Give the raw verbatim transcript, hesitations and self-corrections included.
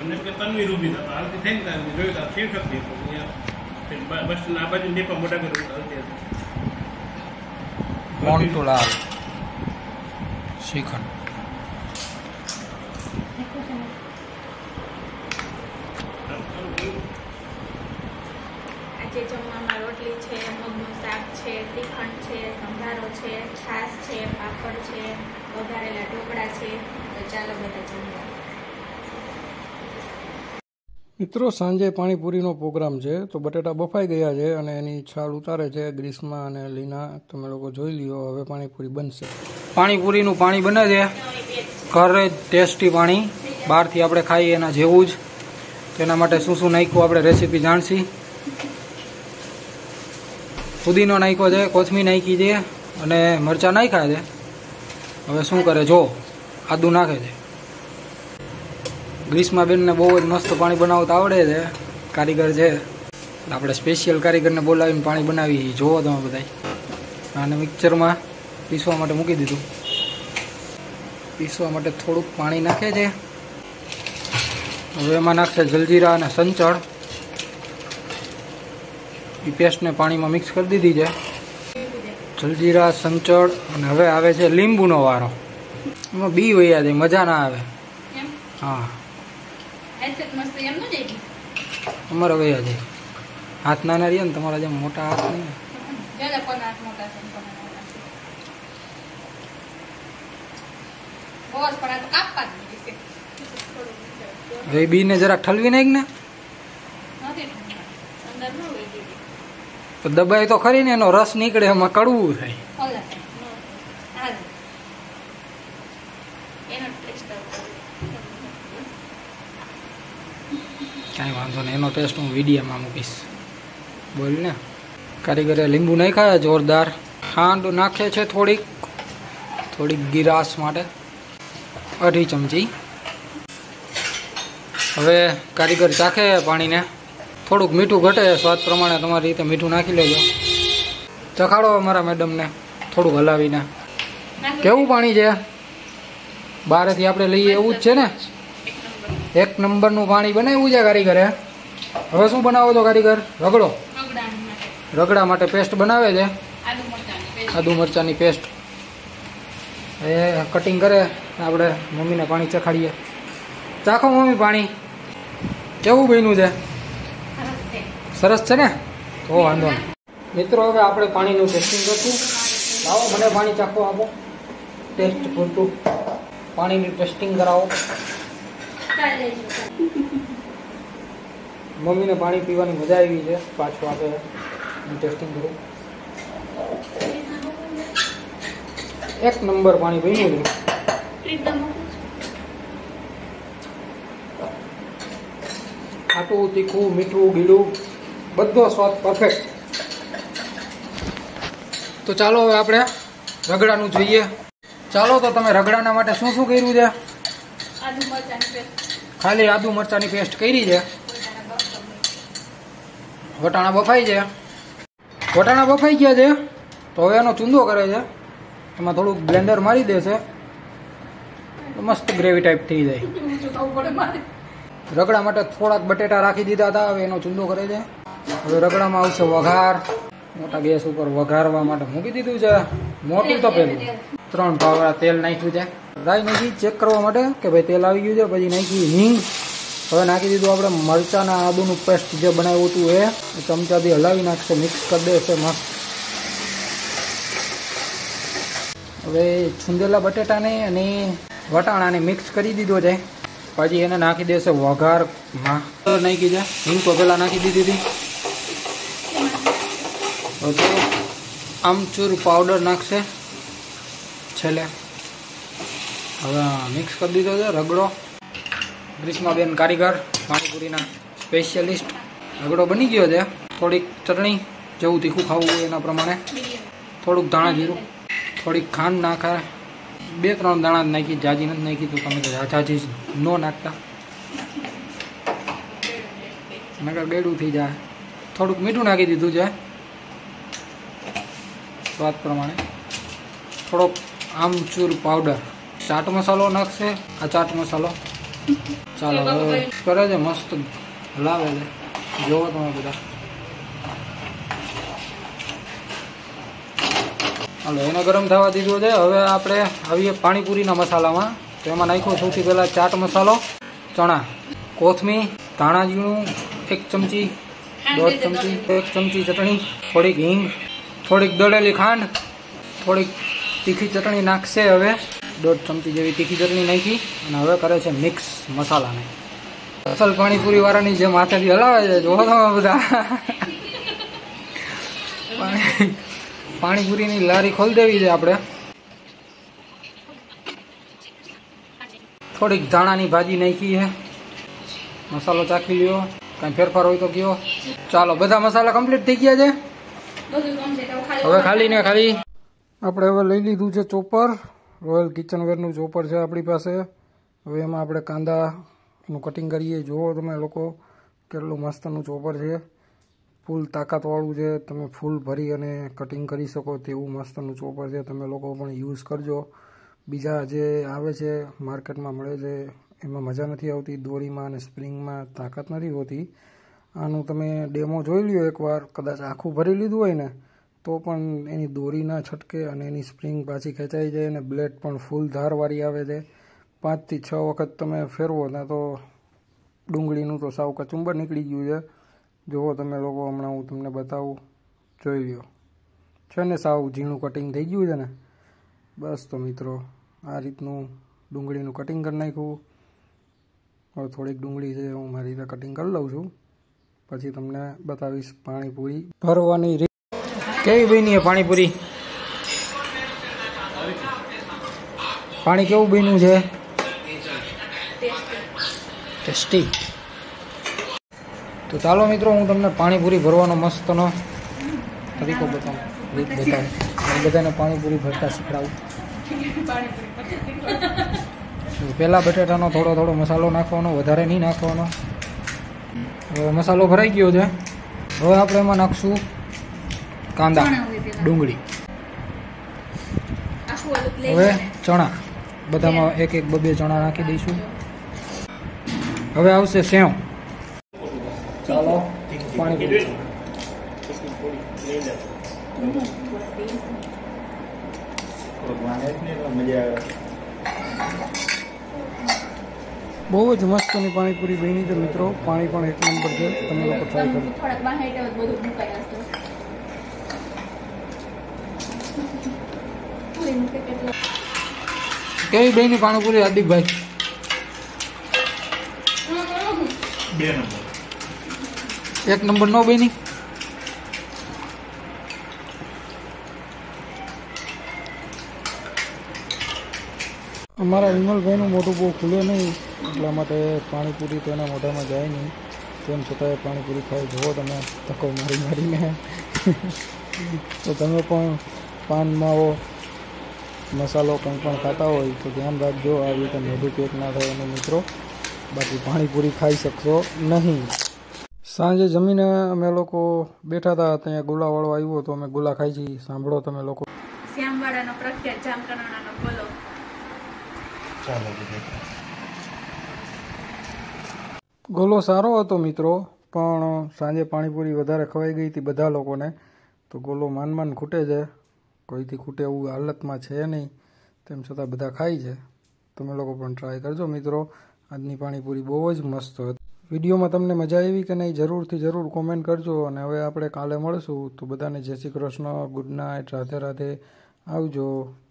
મને કે તનવીર ઊભી હતા હાલતી થઈને જોયું તો શિવ શક્તિ બસ આ બાજુ નેપા મોટા કરી હાલતી હતી મોન્ટુલાલ શ્રીખંડ આજે જમવામાં રોટલી છે, મગનું શાક છે, શ્રીખંડ છે, સંભારો છે, છાશ છે, પાપડ છે, વઘારેલા ઢોકળા છે. તો ચાલો બધા જમવા. મિત્રો સાંજે પાણીપુરીનો પ્રોગ્રામ છે તો બટેટા બફાઈ ગયા છે અને એની છાલ ઉતારે છે ગ્રીસમાં અને લીના. તમે લોકો જોઈ લ્યો. હવે પાણીપુરી બનશે. પાણીપુરીનું પાણી બને છે ઘરે ટેસ્ટી પાણી. બહારથી આપણે ખાઈએ એના જેવું જ. તેના માટે શું શું નાખ્યું આપણે રેસીપી જાણશી. પુદીનો નાખ્યો છે, કોથમીર નાખી છે અને મરચાં નાખ્યા છે. હવે શું કરે જો આદુ નાખે છે. ગ્રીસમાં બેનને બહુ જ મસ્ત પાણી બનાવતા આવડે છે. કારીગર છે આપણે સ્પેશિયલ કારીગરને બોલાવીને પાણી બનાવી. જોવો તમે બધા. અને મિક્સરમાં પીસવા માટે મૂકી દીધું. પીસવા માટે થોડુંક પાણી નાખે છે. હવે એમાં નાખશે જલજીરા અને સંચળ. એ પેસ્ટને પાણીમાં મિક્સ કરી દીધી છે. જલજીરા, સંચળ અને હવે આવે છે લીંબુનો વારો. એમાં બી વયા જાય, મજા ના આવે. હા અમારા વયા જાય. હાથ નાના રહ્યા ને તમારા જેમ મોટા હાથ નહીં. હવે બી ને જરાક ઠલવી નાખ ને. દબાઈ તો ખરી ને એનો રસ નીકળે એમાં કડવું થાય. કાંઈ વાંધો નહીં. એનો ટેસ્ટ હું વિડીયોમાં મૂકીશ. બોલ ને. કારીગરે લીંબુ નાખ્યા જોરદાર. ખાંડ નાખે છે થોડીક થોડીક ગિરાશ માટે અઢી ચમચી. હવે કારીગર ચાખે પાણીને. થોડુંક મીઠું ઘટે સ્વાદ પ્રમાણે તમારી રીતે મીઠું નાખી લેજો. ચખાડો અમારા મેડમને થોડુંક હલાવીને. કેવું પાણી છે? બહારથી આપણે લઈએ એવું જ છે ને? એક નંબરનું પાણી બનાવ્યું છે કારીગરે. હવે શું બનાવો છો કારીગર? રગડો. રગડા માટે પેસ્ટ બનાવે છે. આદુ મરચાંની પેસ્ટ. એ કટિંગ કરે આપણે મમ્મીને પાણી ચખાડીએ. ચાખો મમ્મી પાણી. કેવું બન્યું છે? સરસ છે ને? તો વાંધો નહીં. મિત્રો હવે આપણે પાણીનું ટેસ્ટિંગ કરશું. લાવો મને પાણી ચાખો આપો. ટેસ્ટ પૂરતું પાણીની ટેસ્ટિંગ કરાવો. મમ્મીને પાણી પીવાની મજા આવી છે. પાછું આપે હું ટેસ્ટિંગ કરું. એક નંબર પાણી બન્યું છે. ખાટું, તીખું, મીઠું, ગીલું બધો સ્વાદ પરફેક્ટ. તો ચાલો હવે આપણે રગડાનું જોઈએ. ચાલો તો તમે રગડાના માટે શું શું કર્યું છે? ખાલી આદુ મરચાંની પેસ્ટ કરી છે. વટાણા બફાઈ છે. વટાણા બફાઈ ગયા છે તો હવે એનો ચૂંદો કરે છે. એમાં થોડુંક બ્લેન્ડર મારી દેશે તો મસ્ત ગ્રેવી ટાઈપ થઈ જાય. રગડા માટે થોડાક બટેટા રાખી દીધા હતા. હવે એનો ચૂંદો કરે છે. હવે રગડામાં આવશે વઘાર. મોટા ગેસ ઉપર વઘારવા માટે મૂકી દીધું છે. મોટું તો પેલું ત્રણ પાવડા તેલ નાખ્યું છે. રાઈ નાખી ચેક કરવા માટે કે ભાઈ તેલ આવી ગયું છે. પછી નાખી હિંગ. હવે નાખી દીધું આપણે મરચાંના આદુનું પેસ્ટ જે બનાવ્યું હતું એ. ચમચાથી હલાવી નાખશે, મિક્સ કરી દેશે મસ્ત. હવે છુંદેલા બટેટાને અને વટાણાને મિક્સ કરી દીધો છે. પછી એને નાખી દેશે વઘારમાં. નાખી છે હિંગ તો પહેલાં નાખી દીધી હતી. તો આમચૂર પાવડર નાખશે છેલ્લે. હવે મિક્સ કરી દીધો છે રગડો. ગ્રીસમાં બેન કારીગર પાણીપુરીના સ્પેશિયલિસ્ટ. રગડો બની ગયો છે. થોડીક ચટણી જેવું તીખું ખાવું હોય એના પ્રમાણે. થોડુંક ધાણા જીરું, થોડીક ખાંડ નાખે. બે ત્રણ દાણા જ નાખી, જાજી નથી નાખી. તો તમે તો જાજી ન નાખતા, નકર ગળ્યું થઈ જાય. થોડુંક મીઠું નાખી દીધું છે સ્વાદ પ્રમાણે. થોડોક આમચૂર પાવડર, ચાટ મસાલો નાખશે. આ ચાટ મસાલો ચાલો હવે કરે છે મસ્ત હલાવે છે, જોવો તમે બધા. હાલો એને ગરમ થવા દીધું છે. હવે આપણે આવીએ પાણીપુરીના મસાલામાં. તો એમાં નાખ્યો સૌથી પહેલાં ચાટ મસાલો, ચણા, કોથમીર, ધાણા જીણું એક ચમચી, દોઢ ચમચી, એક ચમચી ચટણી, થોડીક હિંગ, થોડીક દળેલી ખાંડ, થોડીક તીખી ચટણી નાખશે. હવે દોઢ ચમચી જેવી તીખી ચટણી નાખી અને હવે કરે છે મિક્સ મસાલાને. અસલ પાણીપુરી વાળાની જે માથેથી હલાવે છે જોવો તમે બધા. પાણીપુરીની લારી ખોલી દેવી છે આપણે. થોડીક ધાણાની ભાજી નાખી છે. મસાલો ચાખી લ્યો, કાંઈ ફેરફાર હોય તો કયો. ચાલો બધા મસાલા કમ્પ્લીટ થઈ ગયા છે. હવે ખાલી ને ખાલી આપણે હવે લઈ લીધું છે ચોપર. રોયલ કિચનવેરનું ચોપર છે આપણી પાસે. હવે એમાં આપણે કાંદાનું કટિંગ કરીએ. જુઓ તમે લોકો કેટલું મસ્તનું ચોપર છે, ફૂલ તાકાતવાળું છે. તમે ફૂલ ભરી અને કટિંગ કરી શકો તેવું મસ્તનું ચોપર છે. તમે લોકો પણ યુઝ કરજો. બીજા જે આવે છે માર્કેટમાં મળે છે એમાં મજા નથી આવતી, દોરીમાં અને સ્પ્રિંગમાં તાકાત નથી હોતી. આનું તમે ડેમો જોઈ લ્યો એકવાર. કદાચ આખું ભરી લીધું હોય ને તો પણ એની દોરી ના છટકે અને એની સ્પ્રિંગ પાછી ખેંચાઈ જાય અને બ્લેડ પણ ફૂલ ધારવાળી આવે છે. પાંચથી છ વખત તમે ફેરવો ત્યાં તો ડુંગળીનું તો સાવ કચુંબર નીકળી ગયું છે. જુઓ તમે લોકો, હમણાં હું તમને બતાવું, જોઈ લ્યો છે ને સાવ ઝીણું કટિંગ થઈ ગયું છે ને. બસ તો મિત્રો આ રીતનું ડુંગળીનું કટિંગ કરી નાખ્યું. હવે થોડીક ડુંગળી છે હું મારી રીતે કટિંગ કરી લઉં છું, પછી તમને બતાવીશ પાણીપુરી ભરવાની રીત. કેવી બની પાણીપુરી? પાણી કેવું બન્યું છે? ટેસ્ટી. તો ચાલો મિત્રો હું તમને પાણીપુરી ભરવાનો મસ્તનો તરીકો બતાવું, રીત બતાવું. હું બધાને પાણીપુરી ભરતા શીખડાવું. પહેલાં બટેટાનો થોડો થોડો મસાલો નાખવાનો, વધારે નહીં નાખવાનો. હવે મસાલો ભરાઈ ગયો છે. હવે આપણે એમાં નાખશું કાંદા, ડુંગળી, હવે ચણા. બધામાં એક એક બબે ચણા નાખી દઈશું. હવે આવશે સેવ. ચાલો પાણીપુરી. બહુ જ મસ્તની પાણીપુરી બની છે મિત્રો. પાણી પણ એક નંબર છે. તમે લોકો ટ્રાય કરો. કેવી બની પાણીપુરી હાર્દિકભાઈ? બે નંબર. એક નંબર નો બની? અમારા વિમલભાઈનું મોઢું બહુ ખુલે નહીં, એટલા માટે પાણીપુરી તો એના મોઢામાં જાય નહીં. તેમ છતાંય પાણીપુરી ખાઈ જુઓ તમે, ધક્કો મારી મારીને. તો તમે પણ પાન માવો મસાલો કંઈ પણ ખાતા હોય તો ધ્યાન રાખજો, આવી રીતે મોઢું પેક ના થાય અને મિત્રો. બાકી પાણીપુરી ખાઈ શકશો નહીં. સાંજે જમીને અમે લોકો બેઠા હતા, ત્યાં ગુલાવાળો આવ્યો તો અમે ગુલા ખાઈ છીએ. સાંભળો તમે લોકો. શ્યામવાડાનો પ્રખ્યાત જામકરણાનો ગોલો. ગોલો સારો હતો મિત્રો, પણ સાંજે પાણીપુરી વધારે ખવાઈ ગઈ હતી બધા લોકોને, તો ગોલો માન માન ખૂટે છે. કોઈથી ખૂટે એવું હાલતમાં છે નહીં, તેમ છતાં બધા ખાય છે. તમે લોકો પણ ટ્રાય કરજો મિત્રો. આજની પાણીપુરી બહુ જ મસ્ત હતી. વિડીયોમાં તમને મજા આવી કે નહીં જરૂરથી જરૂર કોમેન્ટ કરજો. અને હવે આપણે કાલે મળશું. તો બધાને જય શ્રી કૃષ્ણ, ગુડ નાઇટ, રાધે રાધે, આવજો.